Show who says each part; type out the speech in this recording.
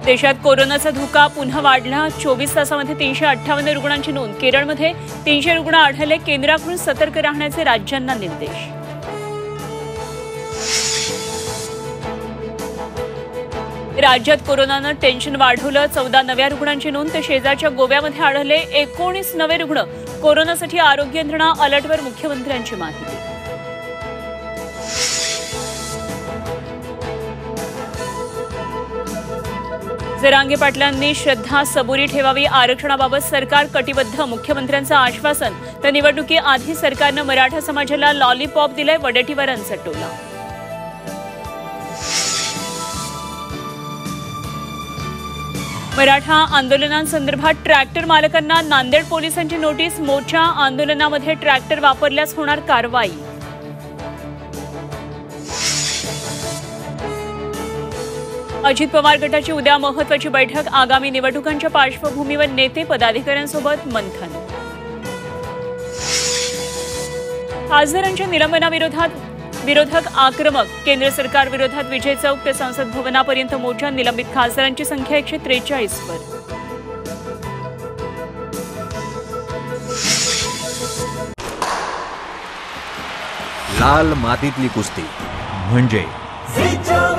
Speaker 1: देशात कोरोनाचा धोका पुन्हा वाढला। 24 तासामध्ये 358 रुग्णांची नोंद। केरळमध्ये 300 रुग्ण आढळले। केंद्राकडून सतर्क राहण्याचे राज्यांना निर्देश। राज्यात कोरोनानं टेन्शन वाढवलं। 14 नव्या रुग्णांची नोंद तर शेजारच्या गोव्यामध्ये आढळले 19 नवे रुग्ण। कोरोनासाठी आरोग्य यंत्रणा अलर्टवर, मुख्यमंत्र्यांची माहिती। जरांगे पाटलांनी श्रद्धा सबुरी ठेवावी। आरक्षणाबाबत सरकार कटिबद्ध, मुख्यमंत्र्यांचं आश्वासन। तर निवडणुकीआधी सरकारनं मराठा समाजाला लॉलीपॉप दिलंय, वडेट्टीवारांचा टोला। मराठा आंदोलनांसंदर्भात ट्रॅक्टर मालकांना नांदेड पोलिसांची नोटीस। मोर्चा आंदोलनामध्ये ट्रॅक्टर वापरल्यास होणार कारवाई। अजित पवार गटाची उद्या महत्त्वाची बैठक। आगामी निवडणुकांच्या पार्श्वभूमीवर नेते पदाधिकाऱ्यांसोबत मंथन। खासदारांच्या निलंबनाविरोधात विरोधक आक्रमक। केंद्र सरकार विरोधात विजय चौक ते संसद भवनापर्यंत मोर्चा। निलंबित खासदारांची संख्या 143 वर।
Speaker 2: लाल मातीतली कुस्ती म्हणजे